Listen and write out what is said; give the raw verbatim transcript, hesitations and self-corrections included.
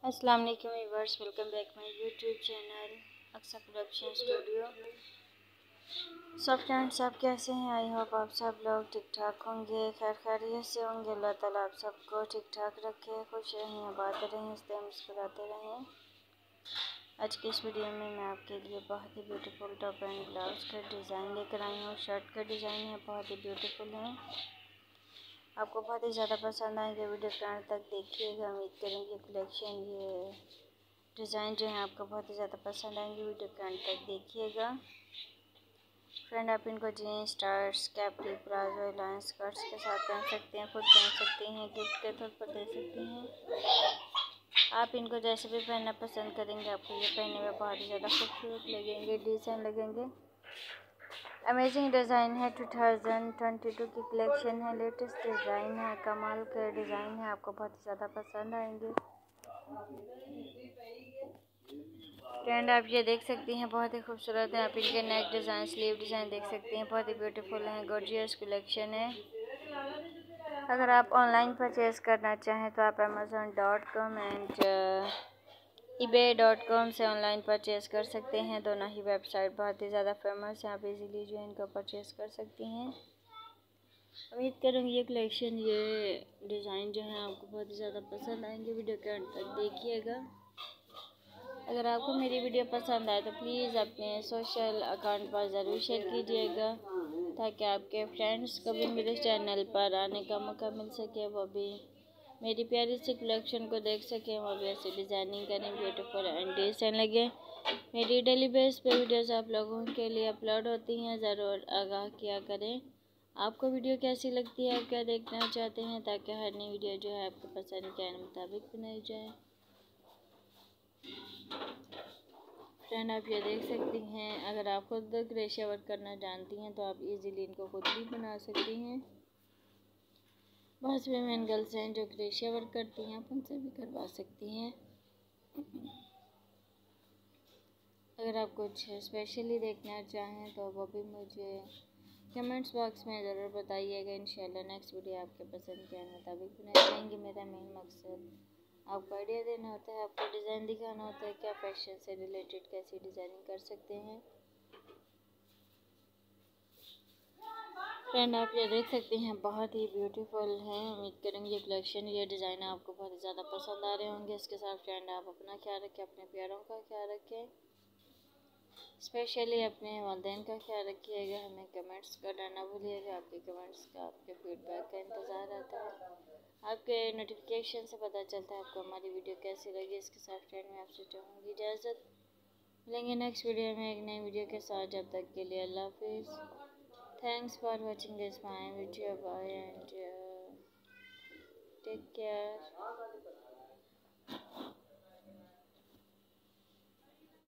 अस्सलाम वालेकुम viewers, welcome back my YouTube channel Aqsa production studio. सब फ्रेंड्स, आप कैसे हैं? आई होप आप सब लोग ठीक ठाक होंगे, खैर खैरियत से होंगे। अल्लाह ताला आप सबको ठीक ठाक रखे, खुश रहें, आबाद रहें, हंसते मुस्कुराते रहें। आज की इस वीडियो में मैं आपके लिए बहुत ही ब्यूटीफुल टॉप एंड ब्लाउज का डिज़ाइन लेकर आई हूँ। शर्ट का डिज़ाइन है, बहुत ही ब्यूटीफुल है, आपको बहुत ही ज़्यादा पसंद आएंगे। वीडियो के एंड तक देखिएगा। उम्मीद करेंगे कलेक्शन, ये डिज़ाइन जो है आपको बहुत ही ज़्यादा पसंद आएंगे। वीडियो के एंड तक देखिएगा। फ्रेंड, आप इनको जीन्स, टर्स, कैपरी, प्लाजो, लाइन स्कर्ट्स के साथ पहन सकते हैं, खुद पहन सकते हैं, गिफ्ट के तौर पर दे सकते हैं। आप इनको जैसे भी पहनना पसंद करेंगे, आपको ये पहनने में बहुत ही ज़्यादा खूबसूरत लगेंगे, डिज़ाइन लगेंगे। अमेजिंग डिज़ाइन है, टू थाउजेंड ट्वेंटी टू की कलेक्शन है, लेटेस्ट डिज़ाइन है, कमाल के डिज़ाइन है, आपको बहुत ही ज़्यादा पसंद आएंगे। फ्रेंड, आप ये देख सकती हैं, बहुत ही खूबसूरत है। आप इनके नेक डिज़ाइन, स्लीव डिज़ाइन देख सकती हैं, बहुत ही ब्यूटीफुल हैं, गॉर्जियस कलेक्शन है। अगर आप ऑनलाइन परचेज़ करना चाहें तो आप Amazon dot com and eBay dot com से ऑनलाइन परचेज़ कर सकते हैं। दोनों ही वेबसाइट बहुत ही ज़्यादा फेमस है, आप इजीली जो है इनको परचेज़ कर सकती हैं। उम्मीद करूँगी ये कलेक्शन, ये डिज़ाइन जो है आपको बहुत ही ज़्यादा पसंद आएंगे। वीडियो के अंत तक देखिएगा। अगर आपको मेरी वीडियो पसंद आए तो प्लीज़ अपने सोशल अकाउंट पर ज़रूर शेयर कीजिएगा, ताकि आपके फ्रेंड्स को भी मेरे चैनल पर आने का मौका मिल सके, वो भी मेरी प्यारी सी कलेक्शन को देख सकें, वो भी ऐसी डिज़ाइनिंग करें, ब्यूटीफुल एंड डिसेंट लगे। मेरी डेली बेस पे वीडियोस आप लोगों के लिए अपलोड होती हैं, ज़रूर आगाह किया करें। आपको वीडियो कैसी लगती है, आप क्या देखना चाहते हैं, ताकि हर नई वीडियो जो है आपके पसंद के मुताबिक बनाई जाए। फ्रेंड, आप ये देख सकती हैं, अगर आप खुद क्रोशिया वर्क करना जानती हैं तो आप इजीली इनको खुद भी बना सकती हैं। बहुत से वुमेन गर्ल्स हैं जो क्रोशिया वर्क करती हैं, आप उनसे भी करवा सकती हैं। अगर आप कुछ स्पेशली देखना चाहें तो वो भी मुझे कमेंट्स बॉक्स में ज़रूर बताइएगा। इंशाल्लाह नेक्स्ट वीडियो आपके पसंद के मुताबिक बनाई जाएंगी। मेरा मेन मकसद आपको आइडिया देना होता है, आपको डिज़ाइन दिखाना होता है, क्या फैशन से रिलेटेड कैसी डिज़ाइनिंग कर सकते हैं। फ्रेंड, आप ये देख सकते हैं, बहुत ही ब्यूटीफुल है। उम्मीद करेंगे ये कलेक्शन, ये डिज़ाइन आपको बहुत ही ज़्यादा पसंद आ रहे होंगे। इसके साथ फ्रेंड आप अपना ख्याल रखें, अपने प्यारों का ख्याल रखें, स्पेशली अपने वालिदैन का ख्याल रखिएगा। हमें कमेंट्स करना ना भूलिएगा, आपके कमेंट्स का, आपके फीडबैक का इंतज़ार रहता है। आपके नोटिफिकेशन से पता चलता है आपको हमारी वीडियो कैसी लगी। इसके साथ फ्रेंड मैं आपसे चाहूँगी इजाज़त, मिलेंगे नेक्स्ट वीडियो में एक नई वीडियो के साथ। जब तक के लिए अल्लाह हाफिज़। Thanks for watching this my video. Bye and uh, take care.